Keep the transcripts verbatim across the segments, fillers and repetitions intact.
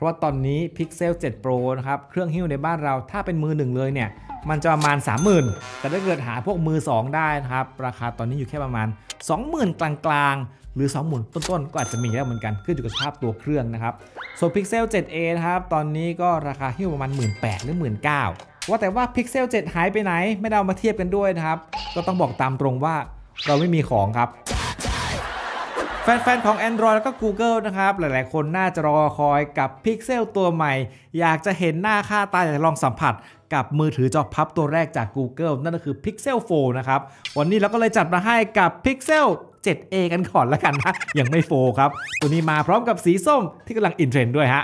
ราะว่าตอนนี้ Pixel เซเว่น Pro นะครับเครื่องหิ้วในบ้านเราถ้าเป็นมือหนึ่งเลยเนี่ยมันจะประมาณ สามหมื่น แต่ถ้าเกิดหาพวกมือสองได้นะครับราคาตอนนี้อยู่แค่ประมาณ สองหมื่น กลางๆหรือ สองหมื่น ต้นๆก็อาจจะมีแล้วเหมือนกันขึ้นอยู่กับสภาพตัวเครื่องนะครับส่วน Pixel เซเว่น เอ นะครับตอนนี้ก็ราคาหิ้วประมาณ หนึ่งหมื่นแปดพัน หรือ หนึ่งหมื่นเก้าพัน ว่าแต่ว่า Pixel เซเว่น หายไปไหนไม่ได้เอามาเทียบกันด้วยนะครับก็ต้องบอกตามตรงว่าเราไม่มีของครับแฟนๆของ Android แล้วก็ Google นะครับหลายๆคนน่าจะรอคอยกับ Pixel ตัวใหม่อยากจะเห็นหน้าค่าตาอยากจะลองสัมผัสกับมือถือจอพับตัวแรกจาก Google นั่นก็คือ Pixel โฟร์ นะครับวันนี้เราก็เลยจัดมาให้กับ Pixel เซเว่น เอ กันก่อนแล้วกันนะยังไม่โฟร์ครับตัวนี้มาพร้อมกับสีส้มที่กำลังอินเทรนด์ด้วยฮะ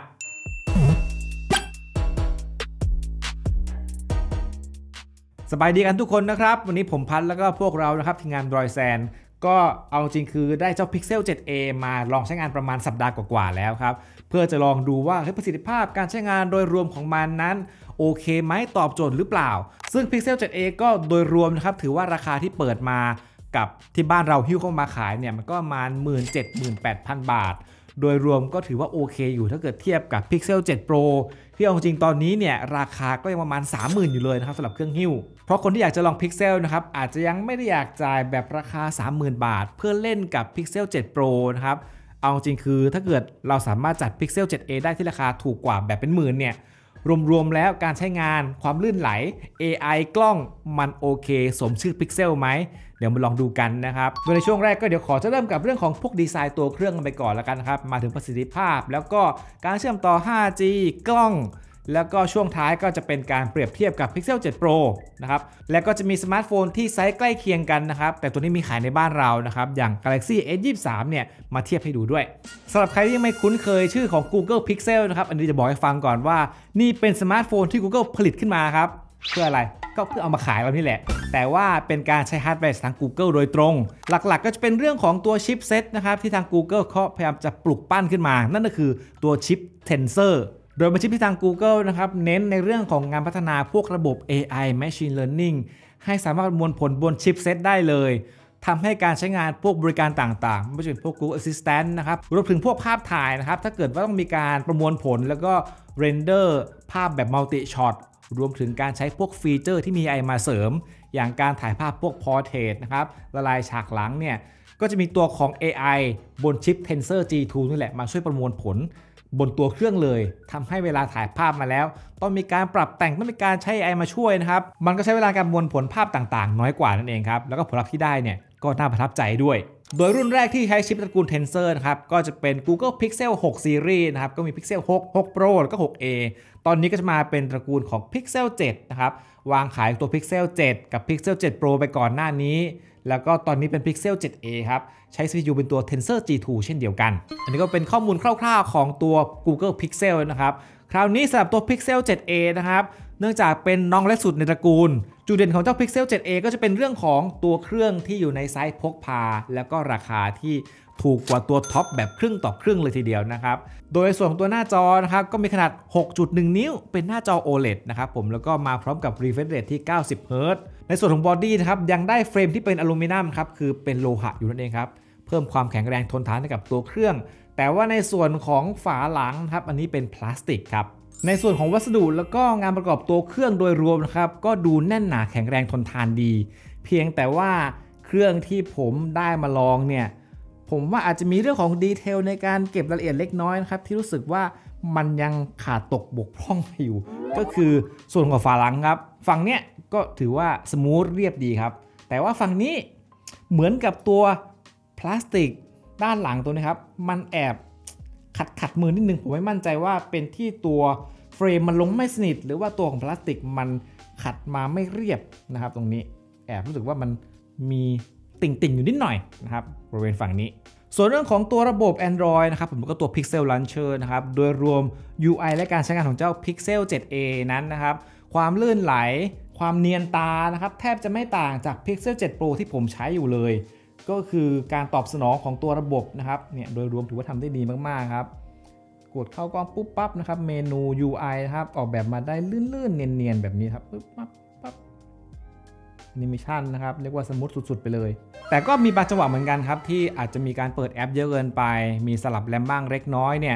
สบายดีกันทุกคนนะครับวันนี้ผมพัดแล้วก็พวกเรานะครับทีมงาน Droid Zenก็เอาจริงคือได้เจ้า Pixel เซเว่น เอ มาลองใช้งานประมาณสัปดาห์กว่าๆแล้วครับเพื่อจะลองดูว่าประสิทธิภาพการใช้งานโดยรวมของมันนั้นโอเคไหมตอบโจทย์หรือเปล่าซึ่ง Pixel เซเว่น เอ ก็โดยรวมนะครับถือว่าราคาที่เปิดมากับที่บ้านเราหิ้วเข้ามาขายเนี่ยมันก็ประมาณ หนึ่งหมื่นเจ็ดหมื่นแปดพัน บาทโดยรวมก็ถือว่าโอเคอยู่ถ้าเกิดเทียบกับ Pixel เซเว่น Pro ที่เอาจริงตอนนี้เนี่ยราคาก็ยังประมาณ สามหมื่น อยู่เลยนะครับสำหรับเครื่องหิ้วเพราะคนที่อยากจะลอง Pixel นะครับอาจจะยังไม่ได้อยากจ่ายแบบราคา สามหมื่น บาทเพื่อเล่นกับ Pixel เซเว่น Pro นะครับเอาจริงคือถ้าเกิดเราสามารถจัด Pixel เซเว่น เอ ได้ที่ราคาถูกกว่าแบบเป็นหมื่นเนี่ยรวมๆแล้วการใช้งานความลื่นไหล เอ ไอ กล้องมันโอเคสมชื่อ Pixel ไหมเดี๋ยวมาลองดูกันนะครับโดยในช่วงแรกก็เดี๋ยวขอจะเริ่มกับเรื่องของพวกดีไซน์ตัวเครื่องกันไปก่อนแล้วกันนะครับมาถึงประสิทธิภาพแล้วก็การเชื่อมต่อ ห้าจี กล้องแล้วก็ช่วงท้ายก็จะเป็นการเปรียบเทียบกับ Pixel เซเว่น Pro นะครับแล้วก็จะมีสมาร์ทโฟนที่ไซส์ใกล้เคียงกันนะครับแต่ตัวนี้มีขายในบ้านเรานะครับอย่าง Galaxy เอส ยี่สิบสาม เนี่ยมาเทียบให้ดูด้วยสำหรับใครที่ยังไม่คุ้นเคยชื่อของ Google Pixel นะครับอันนี้จะบอกให้ฟังก่อนว่านี่เป็นสมาร์ทโฟนที่ Google ผลิตขึ้นมาครับเพื่ออะไรก็เพื่อเอามาขายเรานี่แหละแต่ว่าเป็นการใช้ฮาร์ดแวร์ทาง Google โดยตรงหลักๆก็จะเป็นเรื่องของตัวชิปเซตนะครับที่ทาง Google เขาพยายามจะปลุกปั้นขึ้นมานั่นก็คือตัวชิป Tensorโดยเป็นชิปที่ทาง Google นะครับเน้นในเรื่องของงานพัฒนาพวกระบบ เอ ไอ Machine Learning ให้สามารถประมวลผลบนชิปเซตได้เลยทำให้การใช้งานพวกบริการต่างๆไม่ว่าจะเป็นพวก Google Assistant นะครับรวมถึงพวกภาพถ่ายนะครับถ้าเกิดว่าต้องมีการประมวลผลแล้วก็เรนเดอร์ภาพแบบ Multi Shot รวมถึงการใช้พวกฟีเจอร์ที่มี เอ ไอ มาเสริมอย่างการถ่ายภาพพวก Portrait นะครับละลายฉากหลังเนี่ยก็จะมีตัวของ เอ ไอ บนชิป Tensor จี ทู นี่แหละมาช่วยประมวลผลบนตัวเครื่องเลยทำให้เวลาถ่ายภาพมาแล้วต้องมีการปรับแต่งต้องมีการใช้ เอ ไอ มาช่วยนะครับมันก็ใช้เวลาการประมวลผลภาพต่างๆน้อยกว่านั่นเองครับแล้วก็ผลลัพธ์ที่ได้เนี่ยก็น่าประทับใจด้วยโดยรุ่นแรกที่ใช้ชิปตระกูล Tensor นะครับก็จะเป็น Google Pixel หก Series นะครับก็มี Pixel หก หก Pro แล้วก็ หก เอ ตอนนี้ก็จะมาเป็นตระกูลของ Pixel เซเว่น นะครับวางขายตัว Pixel เซเว่น กับ Pixel เซเว่น Pro ไปก่อนหน้านี้แล้วก็ตอนนี้เป็น Pixel เซเว่น เอ ครับใช้ ซี พี ยู เป็นตัว Tensor จี ทู เช่นเดียวกันอันนี้ก็เป็นข้อมูลคร่าวๆของตัว Google Pixel นะครับคราวนี้สำหรับตัว Pixel เซเว่น เอ นะครับเนื่องจากเป็นน้องเล็กสุดในตระกูลจุดเด่นของเจ้า Pixel เซเว่น เอ ก็จะเป็นเรื่องของตัวเครื่องที่อยู่ในไซส์พกพาแล้วก็ราคาที่ถูกกว่าตัวท็อปแบบครึ่งต่อครึ่งเลยทีเดียวนะครับโดยส่วนของตัวหน้าจอนะครับก็มีขนาด หกจุดหนึ่ง นิ้วเป็นหน้าจอ โอ แอล อี ดี นะครับผมแล้วก็มาพร้อมกับ refresh rate ที่ เก้าสิบ เฮิร์ตซ์ ในส่วนของบอดี้นะครับยังได้เฟรมที่เป็นอลูมิเนียมครับคือเป็นโลหะอยู่นั่นเองครับเพิ่มความแข็งแรงทนทานให้กับตัวเครื่องแต่ว่าในส่วนของฝาหลังครับอันนี้เป็นพลาสติกครับในส่วนของวัสดุแล้วก็งานประกอบตัวเครื่องโดยรวมนะครับก็ดูแน่นหนาแข็งแรงทนทานดีเพียงแต่ว่าเครื่องที่ผมได้มาลองเนี่ยผมว่าอาจจะมีเรื่องของดีเทลในการเก็บรายละเอียดเล็กน้อยนะครับที่รู้สึกว่ามันยังขาดตกบกพร่องอยู่ก็คือส่วนของฝาหลังครับฝั่งเนี้ยก็ถือว่าสมูทเรียบดีครับแต่ว่าฝั่งนี้เหมือนกับตัวพลาสติกด้านหลังตัวนี้ครับมันแอบขัดขัดมือนิดนึงผมไม่มั่นใจว่าเป็นที่ตัวเฟรมมันลงไม่สนิทหรือว่าตัวของพลาสติกมันขัดมาไม่เรียบนะครับตรงนี้แอบรู้สึกว่ามันมีติ่งๆอยู่นิดหน่อยนะครับบริเวณฝั่งนี้ส่วนเรื่องของตัวระบบ Android นะครับผมก็ตัว Pixel Launcher นะครับโดยรวม ยู ไอ และการใช้งานของเจ้า Pixel เซเว่น เอ นั้นนะครับความลื่นไหลความเนียนตานะครับแทบจะไม่ต่างจาก Pixel เซเว่น Pro ที่ผมใช้อยู่เลยก็คือการตอบสนองของตัวระบบนะครับเนี่ยโดยรวมถือว่าทำได้ดีมากๆครับกดเข้ากล้องปุ๊บปั๊บนะครับเมนู ยู ไอ นะครับออกแบบมาได้ลื่นๆเนียนๆแบบนี้ครับปุ๊บปั๊บปั๊บแอนิเมชันนะครับเรียกว่าสมูทสุดๆไปเลยแต่ก็มีบางจังหวะเหมือนกันครับที่อาจจะมีการเปิดแอปเยอะเกินไปมีสลับแรมบ้างเล็กน้อยเนี่ยก็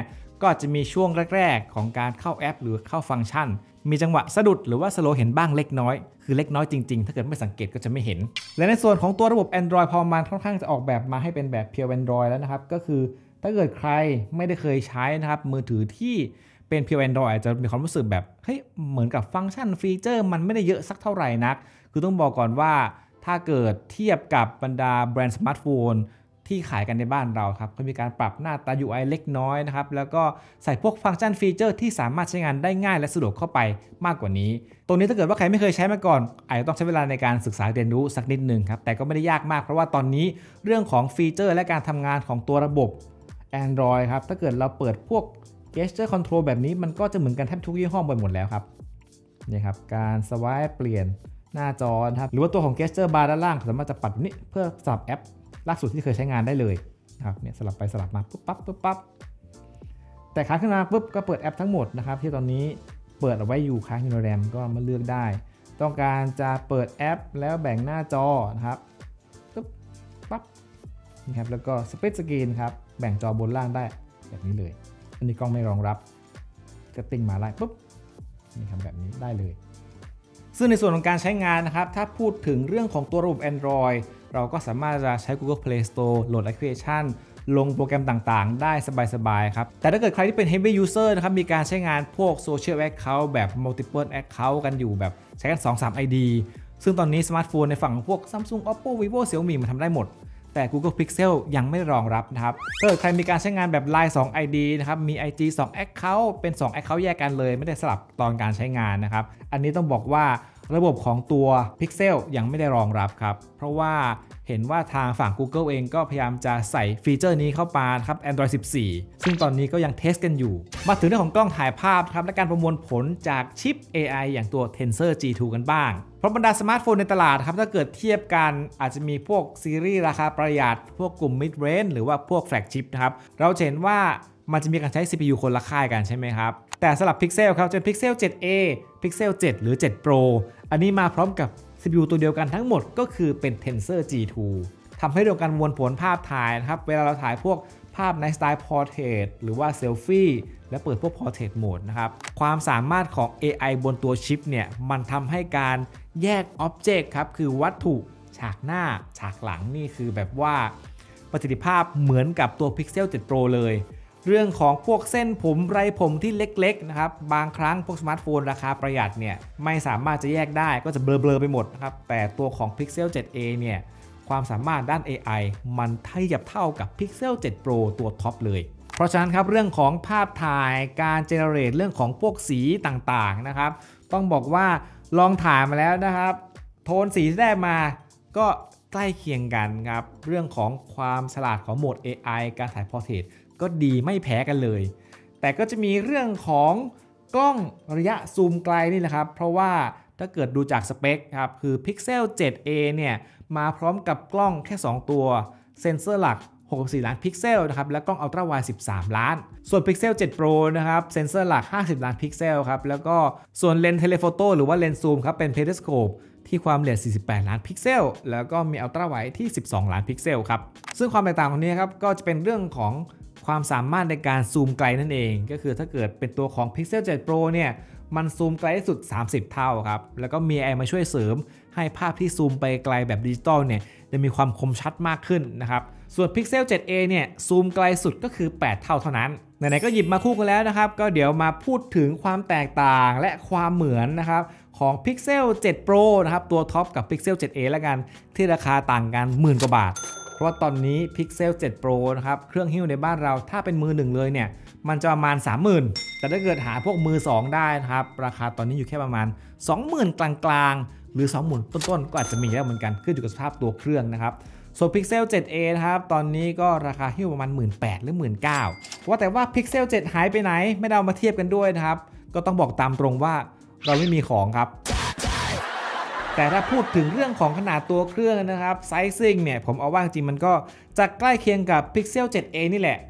ก็อาจจะมีช่วงแรกๆของการเข้าแอปหรือเข้าฟังก์ชันมีจังหวะสะดุดหรือว่าสโลว์เห็นบ้างเล็กน้อยคือเล็กน้อยจริงๆถ้าเกิดไม่สังเกตก็จะไม่เห็นและในส่วนของตัวระบบ Android พอมันค่อนข้างจะออกแบบมาให้เป็นแบบ Pure Android แล้วนะครับก็คือถ้าเกิดใครไม่ได้เคยใช้นะครับมือถือที่เป็น Pure Android อาจจะมีความรู้สึกแบบเฮ้ยเหมือนกับฟังก์ชันฟีเจอร์มันไม่ได้เยอะสักเท่าไหร่นักคือต้องบอกก่อนว่าถ้าเกิดเทียบกับบรรดาแบรนด์สมาร์ทโฟนที่ขายกันในบ้านเราครับก็มีการปรับหน้าตา ยู ไอ เล็กน้อยนะครับแล้วก็ใส่พวกฟังก์ชันฟีเจอร์ที่สามารถใช้งานได้ง่ายและสะดวกเข้าไปมากกว่านี้ตรงนี้ถ้าเกิดว่าใครไม่เคยใช้มาก่อนอาจจะต้องใช้เวลาในการศึกษาเรียนรู้สักนิดนึงครับแต่ก็ไม่ได้ยากมากเพราะว่าตอนนี้เรื่องของฟีเจอร์และการทำงานของตัวระบบ Android ครับถ้าเกิดเราเปิดพวก Gesture Control แบบนี้มันก็จะเหมือนกันแทบทุกยี่ห้อไปหมดแล้วครับนี่ครับการสวายเปลี่ยนหน้าจอนะครับหรือว่าตัวของ Gesture Bar ด้านล่างสามารถจะปัดนี้เพื่อสลับแอปล่าสุดที่เคยใช้งานได้เลยนะครับเนี่ยสลับไปสลับมาปุ๊บปั๊บปุ๊บปั๊บแต่ค้างขึ้นมาปุ๊บก็เปิดแอปทั้งหมดนะครับที่ตอนนี้เปิดเอาไว้อยู่ค้างอยู่ในแรมก็มาเลือกได้ต้องการจะเปิดแอปแล้วแบ่งหน้าจอนะครับปุ๊บปั๊บนี่ครับแล้วก็สเปซสกรีนครับแบ่งจอบนล่างได้แบบนี้เลยอันนี้กล้องไม่รองรับก็ติ้งมาไล่ปุ๊บนี่ครับแบบนี้ได้เลยซึ่งในส่วนของการใช้งานนะครับถ้าพูดถึงเรื่องของตัวระบบ Android เราก็สามารถจะใช้ Google Play Store โหลดแอปพลิเคชันลงโปรแกรมต่างๆได้สบายๆครับแต่ถ้าเกิดใครที่เป็น Heavy User นะครับมีการใช้งานพวก Social Account แบบ Multiple Account กันอยู่แบบใช้กัน สองถึงสาม ไอ ดี ซึ่งตอนนี้สมาร์ทโฟนในฝั่งของพวก Samsung Oppo Vivo Xiaomi มันทำได้หมดแต่ Google Pixel ยังไม่รองรับนะครับถ้าเกิดใครมีการใช้งานแบบ ไลน์ สอง ไอ ดี นะครับมี ไอ จี สอง Account เป็น สอง Account แยกกันเลยไม่ได้สลับตอนการใช้งานนะครับอันนี้ต้องบอกว่าระบบของตัว Pixel ยังไม่ได้รองรับครับเพราะว่าเห็นว่าทางฝั่ง Google เองก็พยายามจะใส่ฟีเจอร์นี้เข้ามาครับ Android สิบสี่ ซึ่งตอนนี้ก็ยังเทสกันอยู่มาถึงเรื่องของกล้องถ่ายภาพครับและการประมวลผลจากชิป เอ ไอ อย่างตัว Tensor จี ทู กันบ้างเพราะบรรดาสมาร์ทโฟนในตลาดครับถ้าเกิดเทียบกันอาจจะมีพวกซีรีส์ราคาประหยัดพวกกลุ่ม Mid Range หรือว่าพวกแฟลกชิพนะครับเราเห็นว่ามันจะมีการใช้ ซี พี ยู คนละค่ายกันใช่ไหมครับแต่สำหรับ Pixel ครับจะเป็น Pixel เซเว่น เอ Pixel เซเว่น หรือ เซเว่น Pro อันนี้มาพร้อมกับ ซี พี ยู ตัวเดียวกันทั้งหมดก็คือเป็น Tensor จี ทู ทำให้เรื่องการประมวลผลภาพถ่ายนะครับเวลาเราถ่ายพวกภาพในสไตล์ Portrait หรือว่าเซลฟี่และเปิดพวก Portrait Mode นะครับความสามารถของ เอ ไอ บนตัวชิปเนี่ยมันทำให้การแยก Object ครับคือวัตถุฉากหน้าฉากหลังนี่คือแบบว่าประสิทธิภาพเหมือนกับตัว Pixel เซเว่น Pro เลยเรื่องของพวกเส้นผมไรผมที่เล็กๆนะครับบางครั้งพวกสมาร์ทโฟนราคาประหยัดเนี่ยไม่สามารถจะแยกได้ก็จะเบลอๆไปหมดนะครับแต่ตัวของ Pixel เซเว่น เอ เนี่ยความสามารถด้าน เอ ไอ มันเทียบเท่ากับ Pixel เซเว่น Pro ตัวท็อปเลยเพราะฉะนั้นครับเรื่องของภาพถ่ายการเจเนเรตเรื่องของพวกสีต่างๆนะครับต้องบอกว่าลองถ่ายมาแล้วนะครับโทนสีที่ได้มาก็ใกล้เคียงกันครับเรื่องของความฉลาดของโหมด เอ ไอ การถ่าย Portraitก็ดีไม่แพ้กันเลยแต่ก็จะมีเรื่องของกล้องระยะซูมไกลนี่แหละครับเพราะว่าถ้าเกิดดูจากสเปคครับคือ Pixel เซเว่น เอ เนี่ยมาพร้อมกับกล้องแค่สองตัวเซนเซอร์หลักหกสิบสี่ล้านพิกเซลนะครับและกล้องอัลตร้าไวด์สิบสามล้านส่วน Pixel เซเว่น Pro นะครับเซนเซอร์หลักห้าสิบล้านพิกเซลครับแล้วก็ส่วนเลนส์เทเลโฟโต้หรือว่าเลนส์ซูมครับเป็น Periscope ที่ความละเอียดสี่สิบแปดล้านพิกเซลแล้วก็มีอัลตร้าไวด์ที่สิบสองล้านพิกเซลครับซึ่งความแตกต่างตรงนี้ครับก็จะเป็นเรื่องของความสามารถในการซูมไกลนั่นเองก็คือถ้าเกิดเป็นตัวของ Pixel เซเว่น Pro เนี่ยมันซูมไกลที่สุดสามสิบเท่าครับแล้วก็มี เอ ไอ มาช่วยเสริมให้ภาพที่ซูมไปไกลแบบดิจิตอลเนี่ยจะมีความคมชัดมากขึ้นนะครับส่วน Pixel เซเว่น เอ เนี่ยซูมไกลสุดก็คือแปดเท่าเท่านั้นไหนๆก็หยิบมาคู่กันแล้วนะครับก็เดี๋ยวมาพูดถึงความแตกต่างและความเหมือนนะครับของ Pixel เซเว่น Pro นะครับตัวท็อปกับ Pixel เซเว่น เอ แล้วกันที่ราคาต่างกันหมื่นกว่าบาทเพราะว่าตอนนี้ Pixel เซเว่น Pro นะครับเครื่องหิ้วในบ้านเราถ้าเป็นมือหนึ่งเลยเนี่ยมันจะประมาณ สามหมื่น แต่ถ้าเกิดหาพวกมือสองได้นะครับราคาตอนนี้อยู่แค่ประมาณ สองหมื่น กลางๆหรือ สองหมื่น ต้นๆก็อาจจะมีแล้วเหมือนกันขึ้นอยู่กับสภาพตัวเครื่องนะครับส่วน Pixel เซเว่น เอ นะครับตอนนี้ก็ราคาหิ้วประมาณ หนึ่งหมื่นแปดพัน หรือ หนึ่งหมื่นเก้าพัน ว่าแต่ว่า Pixel เซเว่น หายไปไหนไม่ได้เอามาเทียบกันด้วยนะครับก็ต้องบอกตามตรงว่าเราไม่มีของครับแต่ถ้าพูดถึงเรื่องของขนาดตัวเครื่องนะครับไซซิ่งเนี่ยผมเอาว่าจริงมันก็จะใกล้เคียงกับ Pixel เซเว่น เอ นี่แหละ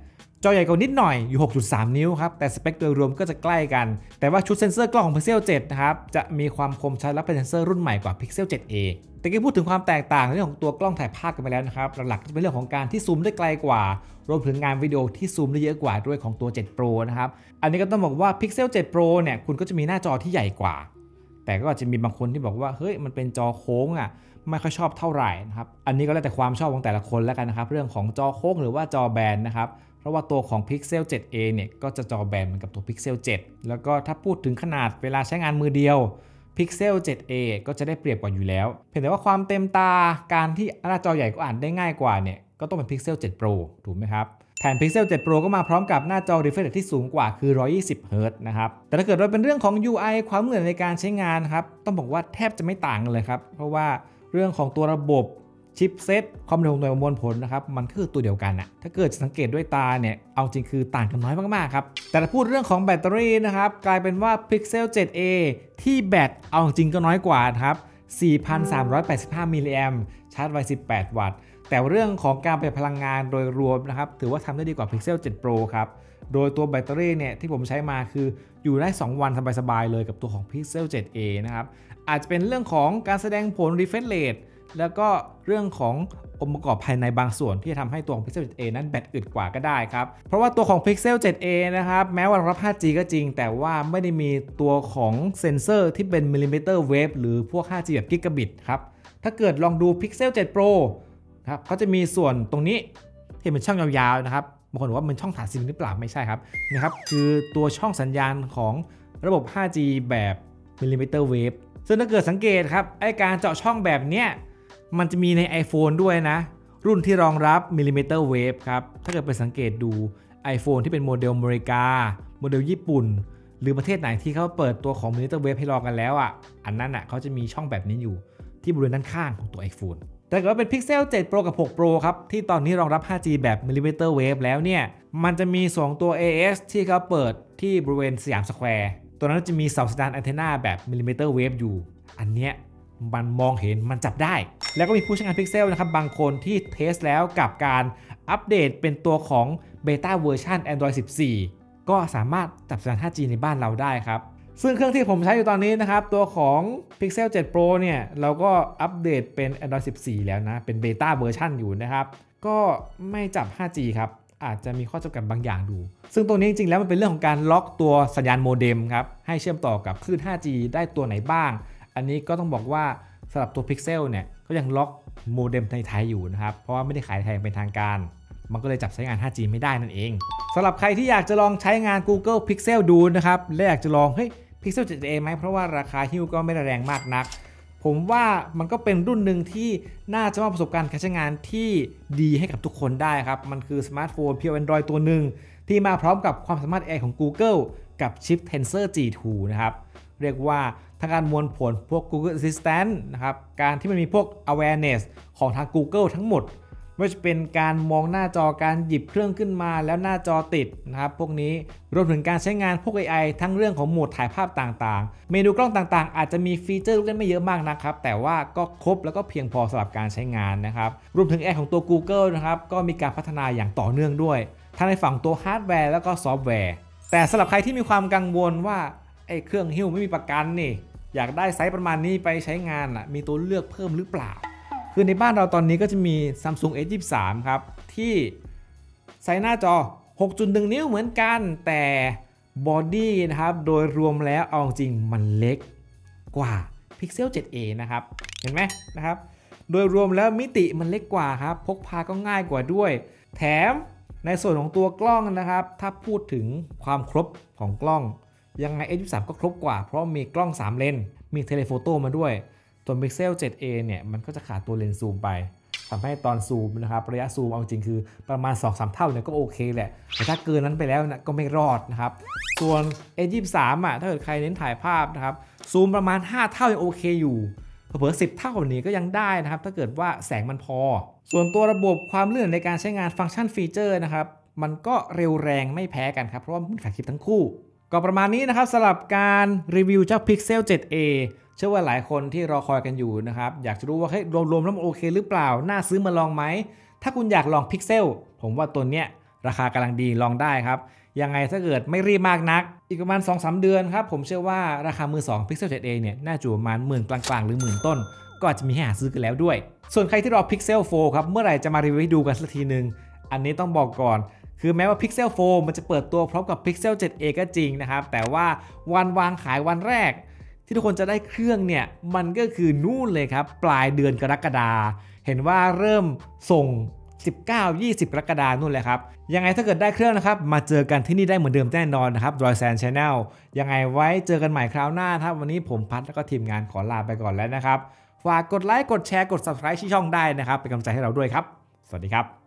จอใหญ่กว่านิดหน่อยอยู่ หกจุดสาม นิ้วครับแต่สเปคโดยรวมก็จะใกล้กันแต่ว่าชุดเซ็นเซอร์กล้องของ Pixel เจ็ดนะครับจะมีความคมชัดและเป็นเซ็นเซอร์รุ่นใหม่กว่า Pixel เจ็ด เอ แต่กี้พูดถึงความแตกต่างในเรื่องของตัวกล้องถ่ายภาพกันไปแล้วนะครับหลักๆจะเป็นเรื่องของการที่ซูมได้ไกลกว่ารวมถึงงานวิดีโอที่ซูมได้เยอะกว่าด้วยของตัว เจ็ด Pro นะครับอันนี้ก็ต้องบอกว่า Pixel เจ็ด Pro เนี่ยคุณก็จะมีหน้าจอที่ใหญ่กว่าแต่ก็อาจจะมีบางคนที่บอกว่าเฮ้ยมันเป็นจอโค้งอ่ะไม่ค่อยชอบเท่าไหร่นะครับอันนี้ก็แล้วแต่ความชอบของแต่ละคนแล้วกันนะครับเรื่องของจอโค้งหรือว่าจอแบนนะครับเพราะว่าตัวของ Pixel เจ็ด เอ เนี่ยก็จะจอแบนเหมือนกับตัว Pixel เจ็ดแล้วก็ถ้าพูดถึงขนาดเวลาใช้งานมือเดียว Pixel เจ็ด เอ ก็จะได้เปรียบกว่าอยู่แล้วเพียงแต่ว่าความเต็มตาการที่หน้าจอใหญ่ก็อ่านได้ง่ายกว่าเนี่ยก็ต้องเป็น Pixel เจ็ด Pro ถูกไหมครับแถม Pixel เจ็ด Pro ก็มาพร้อมกับหน้าจอ refresh rate ที่สูงกว่าคือหนึ่งร้อยยี่สิบ เฮิร์ตซ์ นะครับแต่ถ้าเกิดว่าเป็นเรื่องของ ยู ไอ ความเหมือนในการใช้งานครับต้องบอกว่าแทบจะไม่ต่างกันเลยครับเพราะว่าเรื่องของตัวระบบชิปเซตความเร็วของตัวประมวลผลนะครับมันคือตัวเดียวกันอะถ้าเกิดสังเกตด้วยตาเนี่ยเอาจริงคือต่างกันน้อยมากๆครับแต่ถ้าพูดเรื่องของแบตเตอรี่นะครับกลายเป็นว่า Pixel เจ็ด เอ ที่แบตเอาจริงก็น้อยกว่าครับ สี่พันสามร้อยแปดสิบห้า มิลลิแอมป์ชาร์จไวสิบแปดวัตต์แต่เรื่องของการประหยัดพลังงานโดยรวมนะครับถือว่าทำได้ดีกว่า Pixel เจ็ด Pro ครับโดยตัวแบตเตอรี่เนี่ยที่ผมใช้มาคืออยู่ได้สองวันสบายๆเลยกับตัวของ Pixel เจ็ด เอ นะครับอาจจะเป็นเรื่องของการแสดงผล refresh rate แล้วก็เรื่องขององค์ประกอบภายในบางส่วนที่จะทำให้ตัวของ Pixel เจ็ด เอ นั้นแบตอึดกว่าก็ได้ครับเพราะว่าตัวของ Pixel เจ็ด เอ นะครับแม้ว่ารองรับ ห้าจี ก็จริงแต่ว่าไม่ได้มีตัวของเซ็นเซอร์ที่เป็นมิลลิเมตรเวฟหรือพวก ห้าจี แบบกิกะบิตครับถ้าเกิดลองดู Pixel เจ็ด Pro ครับเขาจะมีส่วนตรงนี้ที่เป็นช่องยาวๆนะครับบางคนบอกว่ามันช่องถ่านซิมหรือเปล่าไม่ใช่ครับนะครับคือตัวช่องสัญญาณของระบบ ห้าจี แบบมิลลิเมตรเวฟซึ่งถ้าเกิดสังเกตครับไอการเจาะช่องแบบเนี้ยมันจะมีใน iPhone ด้วยนะรุ่นที่รองรับมิลลิเมตรเวฟครับถ้าเกิดไปสังเกตดู iPhone ที่เป็นโมเดลอเมริกาโมเดลญี่ปุ่นหรือประเทศไหนที่เขาเปิดตัวของมิลลิเมตรเวฟให้รองกันแล้วอ่ะอันนั้นอ่ะเขาจะมีช่องแบบนี้อยู่ที่บริเวณด้านข้างของตัว iPhone แต่ก็เป็น Pixel เจ็ด Pro กับ หก Pro ครับที่ตอนนี้รองรับ ห้าจี แบบมิลลิเมตรเวฟแล้วเนี่ยมันจะมีสองตัว เอ เอส ที่เขาเปิดที่บริเวณสยามสแควร์ตัวนั้นจะมีเสาสัญญาณแอนเทนาแบบมิลลิเมตรเวฟอยู่อันเนี้ยมันมองเห็นมันจับได้แล้วก็มีผู้ใช้งาน Pixel นะครับบางคนที่เทสแล้วกับการอัปเดตเป็นตัวของ Beta เวอร์ชัน Android สิบสี่ ก็สามารถจับสัญญาณ ห้าจี ในบ้านเราได้ครับซึ่งเครื่องที่ผมใช้อยู่ตอนนี้นะครับตัวของ Pixel เจ็ด Pro เนี่ยเราก็อัปเดตเป็น Android สิบสี่ แล้วนะเป็น Beta เวอร์ชันอยู่นะครับก็ไม่จับ ห้าจี ครับอาจจะมีข้อจำกัดบางอย่างดูซึ่งตรงนี้จริงๆแล้วมันเป็นเรื่องของการล็อกตัวสัญญาณโมเด็มครับให้เชื่อมต่อกับคลื่น ห้าจี ได้ตัวไหนบ้างอันนี้ก็ต้องบอกว่าสำหรับตัว Pixel เนี่ยก็ยังล็อกโมเด็มในไทยอยู่นะครับเพราะว่าไม่ได้ขายไทยเป็นทางการมันก็เลยจับใช้งาน ห้าจี ไม่ได้นั่นเองสำหรับใครที่อยากจะลองใช้งาน Google Pixel ดูนะครับและอยากจะลองเฮ้ย Pixel เจ็ด เอ ไหมเพราะว่าราคาฮิ้วก็ไม่แรงมากนักผมว่ามันก็เป็นรุ่นหนึ่งที่น่าจะมอบประสบการณ์การใช้งานที่ดีให้กับทุกคนได้ครับมันคือสมาร์ทโฟนเพียว Android ตัวหนึ่งที่มาพร้อมกับความสามารถ เอ ไอ ของ Google กับชิป Tensor จี ทู นะครับเรียกว่าทางการมวลผลพวก Google Assistant นะครับการที่มันมีพวก awareness ของทาง Google ทั้งหมดไม่ว่าจะเป็นการมองหน้าจอการหยิบเครื่องขึ้นมาแล้วหน้าจอติดนะครับพวกนี้รวมถึงการใช้งานพวก เอ ไอ ทั้งเรื่องของโหมดถ่ายภาพต่างๆเมนูกล้องต่างๆอาจจะมีฟีเจอร์ลูกเล่นไม่เยอะมากนะครับแต่ว่าก็ครบแล้วก็เพียงพอสำหรับการใช้งานนะครับรวมถึง เอ ไอ ของตัว Google นะครับก็มีการพัฒนาอย่างต่อเนื่องด้วยทั้งในฝั่งตัวฮาร์ดแวร์แล้วก็ซอฟต์แวร์แต่สำหรับใครที่มีความกังวลว่าไอ้เครื่องหิ้วไม่มีประกันนี่อยากได้ไซส์ประมาณนี้ไปใช้งานอ่ะมีตัวเลือกเพิ่มหรือเปล่าคือในบ้านเราตอนนี้ก็จะมี Samsung เอส ยี่สิบสาม ครับที่ไซส์หน้าจอ หกจุดหนึ่ง นิ้วเหมือนกันแต่บอดี้นะครับโดยรวมแล้วเอาจริงมันเล็กกว่า Pixel เจ็ด เอ นะครับเห็นไหมนะครับโดยรวมแล้วมิติมันเล็กกว่าครับพกพาก็ง่ายกว่าด้วยแถมในส่วนของตัวกล้องนะครับถ้าพูดถึงความครบของกล้องยังไง เอส ยี่สิบสาม ก็ครบกว่าเพราะมีกล้องสามเลนมีเทเลโฟโต้มาด้วยตัว Pixel เจ็ด เอ เนี่ยมันก็จะขาดตัวเลนส์ซูมไปทำให้ตอนซูมนะครับระยะซูมเอาจริงคือประมาณ สองถึงสาม เท่าเนี่ยก็โอเคแหละแต่ถ้าเกินนั้นไปแล้วนะก็ไม่รอดนะครับส่วน เอส ยี่สิบสาม อ่ะถ้าเกิดใครเน้นถ่ายภาพนะครับซูมประมาณห้าเท่ายังโอเคอยู่เผลอๆสิบเท่านี้ก็ยังได้นะครับถ้าเกิดว่าแสงมันพอส่วนตัวระบบความลื่นในการใช้งานฟังก์ชันฟีเจอร์นะครับมันก็เร็วแรงไม่แพ้กันครับเพราะว่ามันถ่ายคลิปทั้งคู่ก็ประมาณนี้นะครับสำหรับการรีวิวเจ้า Pixel เจ็ด เอ เชื่อว่าหลายคนที่รอคอยกันอยู่นะครับอยากจะรู้ว่าเฮ้ยรวมๆแล้วมันโอเคหรือเปล่าน่าซื้อมาลองไหมถ้าคุณอยากลอง Pixel ผมว่าตัวเนี้ยราคากำลังดีลองได้ครับยังไงถ้าเกิดไม่รีบมากนักอีกประมาณ สองถึงสาม เดือนครับผมเชื่อว่าราคามือสอง Pixel เซเว่น เอ เนี่ยน่าจะประมาณหมื่นกลางๆหรือหมื่นต้นก็อาจจะมีให้หาซื้อกันแล้วด้วยส่วนใครที่รอ Pixel โฟร์ ครับเมื่อไหร่จะมารีวิวให้ดูกันสักทีนึงอันนี้ต้องบอกก่อนคือแม้ว่า Pixel โฟร์ มันจะเปิดตัวพร้อมกับ Pixel เซเว่น เอ ก็จริงนะครับแต่ว่าวันวางขายวันแรกที่ทุกคนจะได้เครื่องเนี่ยมันก็คือนู่นเลยครับปลายเดือนกรกฎาคมเห็นว่าเริ่มส่งสิบเก้า ยี่สิบ กรกฎาคมนู่นเลยครับยังไงถ้าเกิดได้เครื่องนะครับมาเจอกันที่นี่ได้เหมือนเดิมแน่นอนนะครับ Droidzen Channel ยังไงไว้เจอกันใหม่คราวหน้าครับวันนี้ผมพัดแล้วก็ทีมงานขอลาไปก่อนแล้วนะครับฝากกดไลค์กดแชร์กด Subscribe ที่ช่องได้นะครับเป็นกำลังใจให้เราด้วยครับสวัสดีครับ